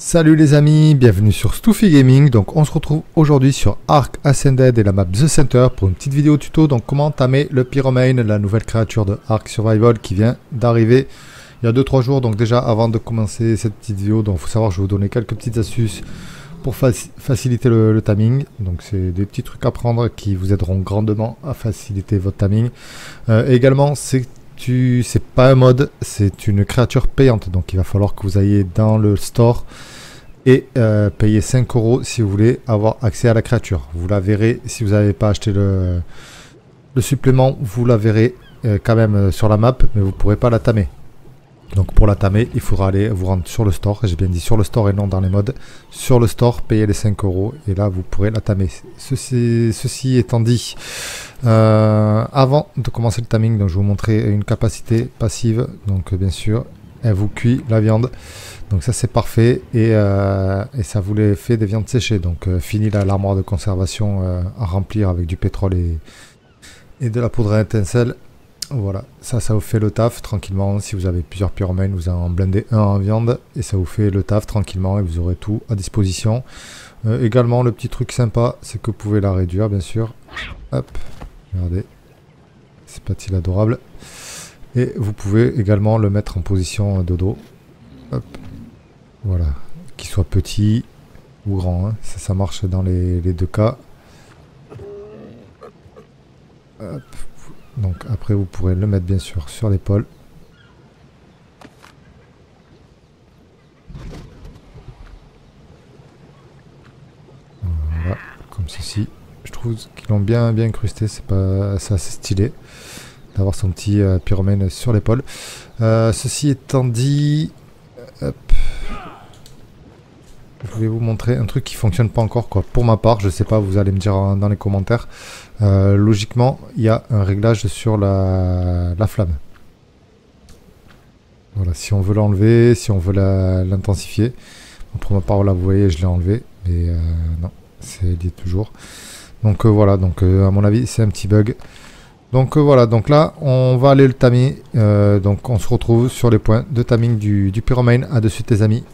Salut les amis, bienvenue sur Stoufy Gaming. Donc on se retrouve aujourd'hui sur Ark Ascended et la map The Center pour une petite vidéo tuto. Donc comment tamer le Pyromane, la nouvelle créature de Ark Survival qui vient d'arriver il y a 2-3 jours. Donc déjà avant de commencer cette petite vidéo, donc faut savoir que je vais vous donner quelques petites astuces pour faciliter le timing. Donc c'est des petits trucs à prendre qui vous aideront grandement à faciliter votre timing. Également c'est pas un mode, c'est une créature payante, donc il va falloir que vous ayez dans le store et payer 5 € si vous voulez avoir accès à la créature. Vous la verrez, si vous n'avez pas acheté le supplément, vous la verrez quand même sur la map, mais vous ne pourrez pas la tamer. Donc pour la tamer, il faudra aller vous rendre sur le store, j'ai bien dit sur le store et non dans les modes. Sur le store, payer les 5 € et là vous pourrez la tamer. Ceci étant dit, avant de commencer le timing, donc je vais vous montrer une capacité passive. Donc bien sûr, elle vous cuit la viande. Donc ça c'est parfait et ça vous les fait des viandes séchées. Donc fini l'armoire de conservation à remplir avec du pétrole et de la poudre à étincelle. Voilà, ça vous fait le taf tranquillement. Si vous avez plusieurs pyromanes, vous en blindez un en viande et ça vous fait le taf tranquillement et vous aurez tout à disposition. Également, le petit truc sympa, c'est que vous pouvez la réduire, bien sûr. Hop, regardez, c'est pas-t-il adorable. Et vous pouvez également le mettre en position dodo. Hop, voilà, qu'il soit petit ou grand, hein. Ça marche dans les deux cas. Hop. Donc après vous pourrez le mettre bien sûr sur l'épaule. Voilà, comme ceci. Je trouve qu'ils l'ont bien incrusté, c'est assez stylé d'avoir son petit pyromane sur l'épaule. Ceci étant dit, hop, je vais vous montrer un truc qui fonctionne pas encore quoi. Pour ma part, je sais pas, vous allez me dire dans les commentaires. Logiquement, il y a un réglage sur la flamme. Voilà, si on veut l'enlever, si on veut l'intensifier. Pour ma part, là, vous voyez, je l'ai enlevé, mais non, c'est lié toujours. Donc voilà, donc à mon avis, c'est un petit bug. Donc voilà, donc là, on va aller le tamer. Donc on se retrouve sur les points de timing du Pyromane. À de suite, les amis.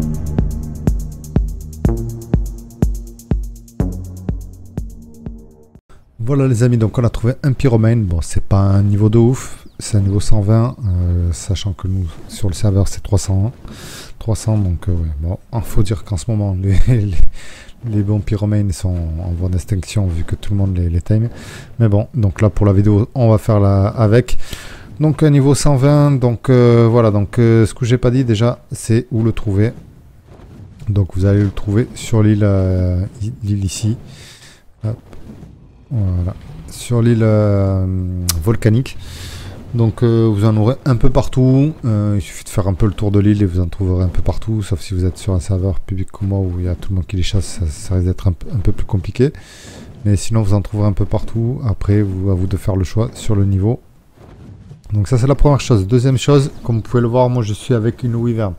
Voilà les amis, donc on a trouvé un Pyromane. Bon, c'est pas un niveau de ouf, c'est un niveau 120, sachant que nous, sur le serveur, c'est 300. Donc ouais, bon, il faut dire qu'en ce moment, les bons Pyromanes sont en voie d'extinction vu que tout le monde les time. Mais bon, donc là pour la vidéo, on va faire avec. Donc un niveau 120, donc voilà, donc ce que j'ai pas dit déjà, c'est où le trouver. Donc vous allez le trouver sur l'île ici. Hop. Voilà, sur l'île volcanique. Donc vous en aurez un peu partout. Il suffit de faire un peu le tour de l'île et vous en trouverez un peu partout. Sauf si vous êtes sur un serveur public comme moi où il y a tout le monde qui les chasse, ça risque d'être un peu plus compliqué. Mais sinon vous en trouverez un peu partout. Après, à vous de faire le choix sur le niveau. Donc ça c'est la première chose. Deuxième chose, comme vous pouvez le voir, moi je suis avec une Wyvern.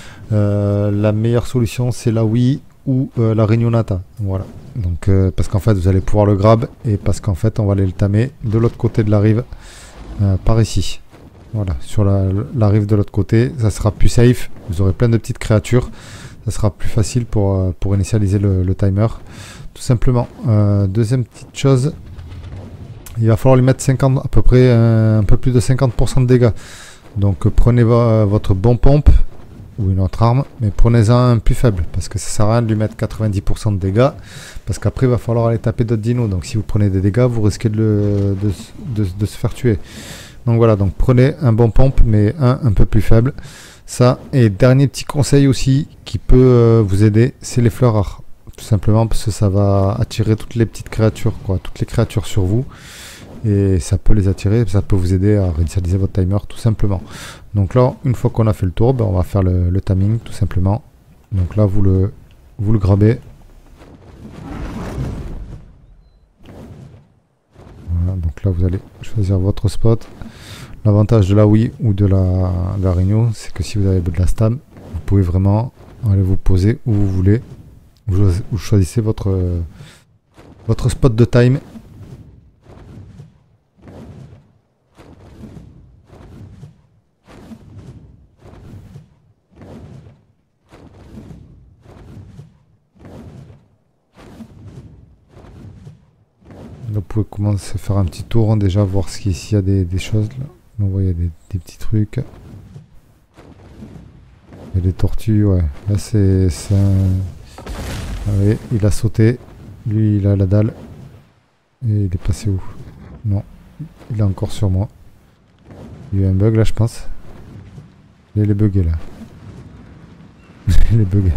La meilleure solution c'est la Wii ou la Regnonata. Voilà. Donc parce qu'en fait vous allez pouvoir le grab et parce qu'en fait on va aller le tamer de l'autre côté de la rive par ici. Voilà, sur la rive de l'autre côté, ça sera plus safe, vous aurez plein de petites créatures, ça sera plus facile pour initialiser le timer, tout simplement. Deuxième petite chose, il va falloir lui mettre 50, à peu près un peu plus de 50% de dégâts. Donc prenez votre bon pompe ou une autre arme, mais prenez-en un plus faible parce que ça sert à rien de lui mettre 90% de dégâts parce qu'après il va falloir aller taper d'autres dinos, donc si vous prenez des dégâts vous risquez de se faire tuer. Donc voilà, donc prenez un bon pompe mais un peu plus faible, ça. Et dernier petit conseil aussi qui peut vous aider, c'est les fleurs rares, tout simplement parce que ça va attirer toutes les petites créatures quoi, toutes les créatures sur vous. Et ça peut les attirer, ça peut vous aider à réinitialiser votre timer tout simplement. Donc là, une fois qu'on a fait le tour, ben on va faire le timing tout simplement. Donc là, vous le grabez. Voilà, donc là, vous allez choisir votre spot. L'avantage de la Wii ou de la Rhino, c'est que si vous avez de la stam, vous pouvez vraiment aller vous poser où vous voulez. Vous choisissez votre spot de time. pouvez commencer à faire un petit tour, hein, déjà, voir s'il y a des choses là. On voit, il y a des petits trucs. Il y a des tortues, ouais. Là, c'est un... Ah oui, il a sauté. Lui, il a la dalle. Et il est passé où? Non. Il est encore sur moi. Il y a eu un bug là, je pense. Il est bugué là. Il est bugué.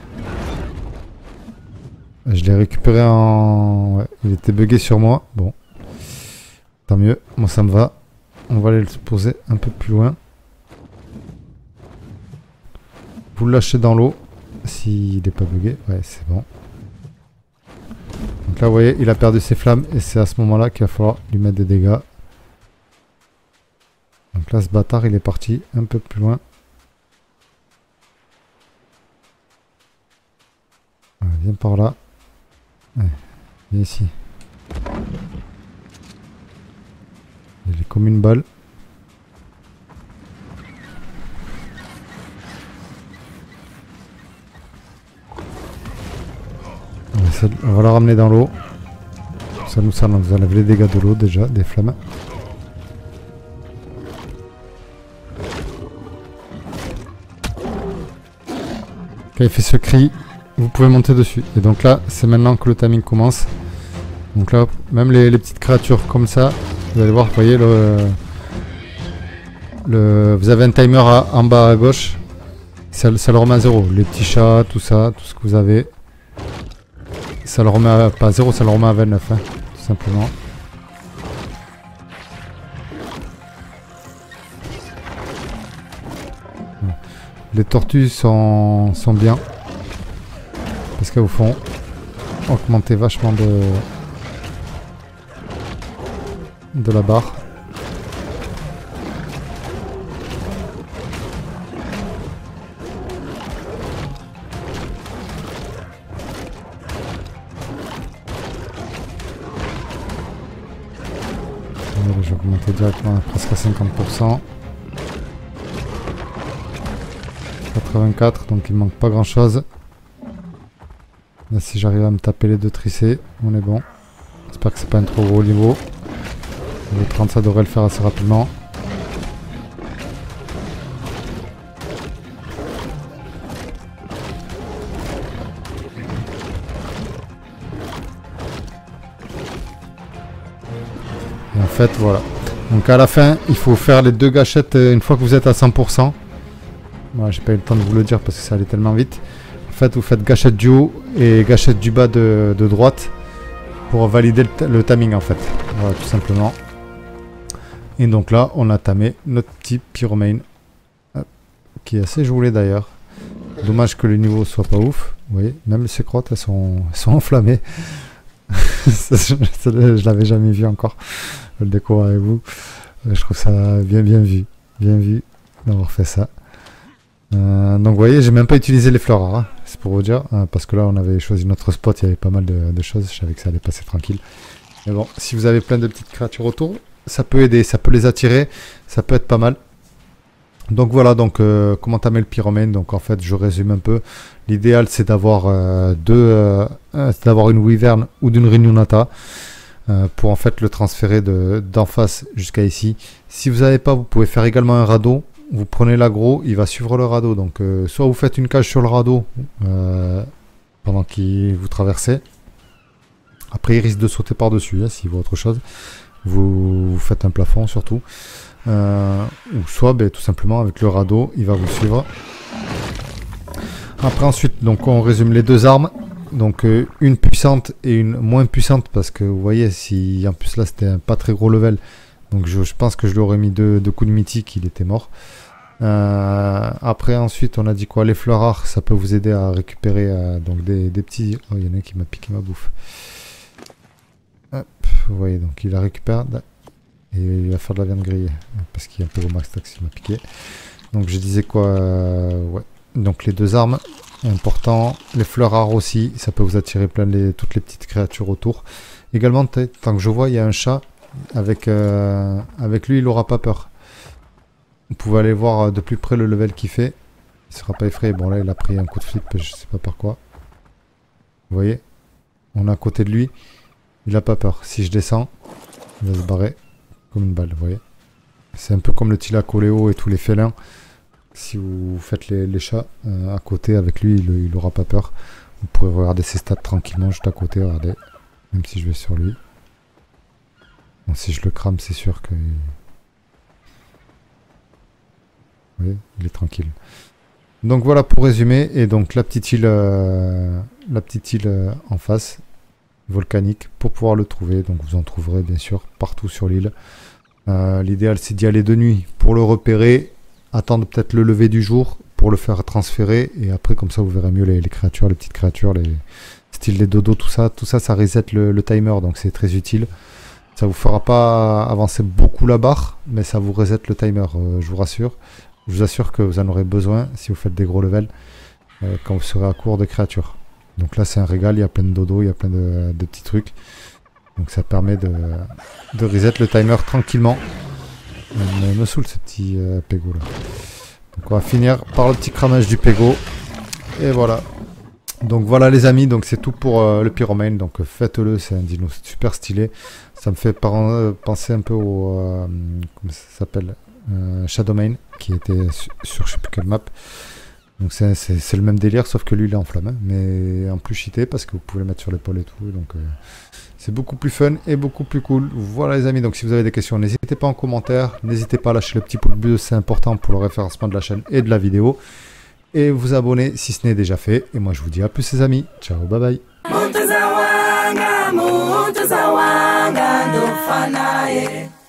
Je l'ai récupéré en... Ouais, il était bugué sur moi. Bon. Tant mieux. Moi, ça me va. On va aller le poser un peu plus loin. Vous le lâchez dans l'eau. S'il n'est pas bugué. Ouais, c'est bon. Donc là, vous voyez, il a perdu ses flammes. Et c'est à ce moment-là qu'il va falloir lui mettre des dégâts. Donc là, ce bâtard, il est parti un peu plus loin. Voilà, viens par là. Ouais, viens ici. Il est comme une balle. On va la ramener dans l'eau. Ça nous enlève les dégâts de l'eau déjà, des flammes. Quand il fait ce cri, vous pouvez monter dessus. Et donc là, c'est maintenant que le timing commence. Donc là, même les petites créatures comme ça, vous allez voir, vous voyez, vous avez un timer en bas à gauche. Ça le remet à 0. Les petits chats, tout ça, tout ce que vous avez. Ça le remet à, pas à 0, ça le remet à 29, hein, tout simplement. Les tortues sont bien. Parce qu'elles vous font augmenter vachement de la barre. Je vais augmenter directement presque à 50%. 84, donc il manque pas grand chose. Là, si j'arrive à me taper les deux tricés, on est bon. J'espère que c'est pas un trop gros niveau. Le 30, ça devrait le faire assez rapidement. Et en fait, voilà. Donc à la fin, il faut faire les deux gâchettes une fois que vous êtes à 100%. Moi, j'ai pas eu le temps de vous le dire parce que ça allait tellement vite. En fait, vous faites gâchette du haut et gâchette du bas de droite pour valider le timing en fait. Voilà, tout simplement. Et donc là, on a tamé notre petit pyromane qui est assez joli d'ailleurs. Dommage que le niveau soit pas ouf. Vous voyez, même ses crottes, elles sont enflammées. Je l'avais jamais vu encore. Je le découvre avec vous. Je trouve ça bien vu. Bien vu d'avoir fait ça. Donc vous voyez, j'ai même pas utilisé les fleurs rares, hein, c'est pour vous dire, parce que là on avait choisi notre spot, il y avait pas mal de choses, je savais que ça allait passer tranquille. Mais bon, si vous avez plein de petites créatures autour, ça peut aider, ça peut les attirer, ça peut être pas mal. Donc voilà, donc comment tamer le pyromane. Donc en fait, je résume un peu. L'idéal c'est d'avoir une wyvern ou d'une Renunata pour en fait le transférer d'en face jusqu'à ici. Si vous n'avez pas, vous pouvez faire également un radeau. Vous prenez l'aggro, il va suivre le radeau. Donc soit vous faites une cage sur le radeau pendant qu'il vous traversez. Après il risque de sauter par-dessus hein, s'il voit autre chose. Vous faites un plafond surtout. Ou soit tout simplement avec le radeau, il va vous suivre. Après ensuite, donc on résume les deux armes. Donc une puissante et une moins puissante parce que vous voyez, si en plus là c'était un pas très gros level. Donc je pense que je lui aurais mis deux coups de mythique, il était mort. Après ensuite on a dit quoi, les fleurs rares, ça peut vous aider à récupérer donc des petits... Oh, il y en a un qui m'a piqué ma bouffe. Hop, vous voyez, donc il la récupère et il va faire de la viande grillée parce qu'il y a un peu au max tax qui m'a piqué. Donc je disais quoi, ouais. Donc les deux armes, important. Les fleurs rares aussi, ça peut vous attirer toutes les petites créatures autour. Également, tant que je vois, il y a un chat. Avec lui, il n'aura pas peur. Vous pouvez aller voir de plus près le level qu'il fait. Il ne sera pas effrayé. Bon, là, il a pris un coup de flip, je sais pas par quoi. Vous voyez, on est à côté de lui. Il a pas peur. Si je descends, il va se barrer comme une balle, vous voyez. C'est un peu comme le Thylacoleo et tous les félins. Si vous faites les chats à côté avec lui, il aura pas peur. Vous pourrez regarder ses stats tranquillement juste à côté, regardez. Même si je vais sur lui. Bon, si je le crame, c'est sûr que... Vous voyez, il est tranquille. Donc voilà pour résumer. Et donc la petite île en face, volcanique, pour pouvoir le trouver. Donc vous en trouverez bien sûr partout sur l'île. L'idéal c'est d'y aller de nuit pour le repérer, attendre peut-être le lever du jour pour le faire transférer. Et après comme ça vous verrez mieux les créatures, les petites créatures, les styles des dodos, tout ça ça reset le timer. Donc c'est très utile. Ça vous fera pas avancer beaucoup la barre, mais ça vous reset le timer, je vous rassure. Je vous assure que vous en aurez besoin si vous faites des gros levels quand vous serez à court de créatures. Donc là c'est un régal, il y a plein de dodos, il y a plein de petits trucs. Donc ça permet de reset le timer tranquillement. Me saoule ce petit pégo là. Donc on va finir par le petit cramage du pégo. Et voilà. Donc voilà les amis, donc c'est tout pour le Pyromane. Donc faites-le, c'est un dino super stylé. Ça me fait penser un peu au... comment ça s'appelle, Shadowmane, qui était sur je sais plus quelle map. Donc c'est le même délire, sauf que lui il est en flamme, hein, mais en plus cheaté parce que vous pouvez le mettre sur l'épaule et tout. Donc c'est beaucoup plus fun et beaucoup plus cool. Voilà les amis, donc si vous avez des questions, n'hésitez pas en commentaire. N'hésitez pas à lâcher le petit pouce bleu, c'est important pour le référencement de la chaîne et de la vidéo. Et vous abonner si ce n'est déjà fait. Et moi je vous dis à plus les amis. Ciao, bye bye.